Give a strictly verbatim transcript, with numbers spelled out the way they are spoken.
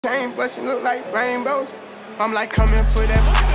Chain bustin' look like rainbows. I'm like, come and put that